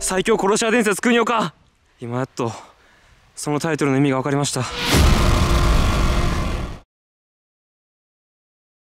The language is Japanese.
最強殺し屋伝説国岡、今やっとそのタイトルの意味が分かりました。